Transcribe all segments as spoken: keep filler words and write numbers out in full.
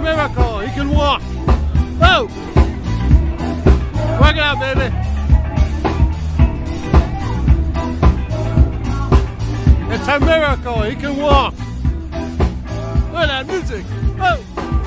miracle. He can walk. Oh! Work it out, baby. It's a miracle. He can walk. Look at that music. Oh!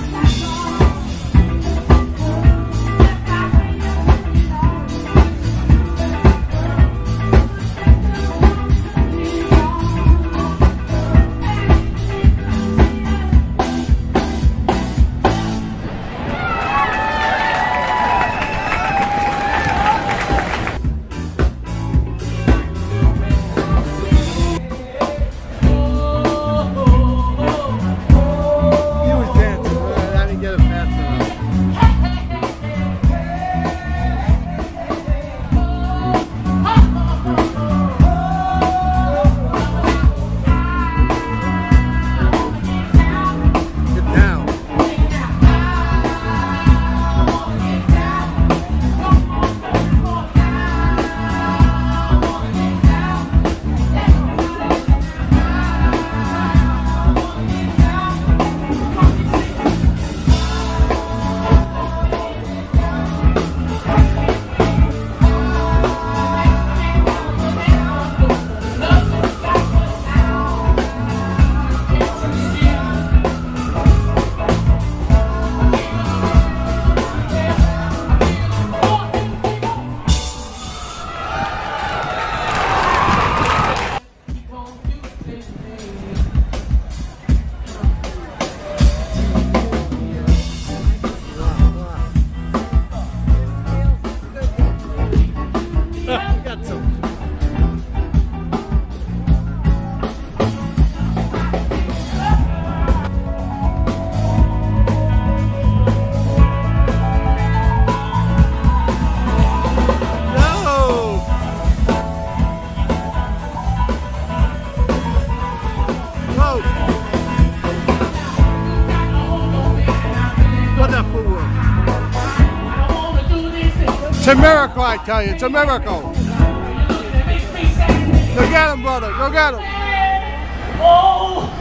It's a miracle, I tell you. It's a miracle. Go get him, brother. Go get him. Oh!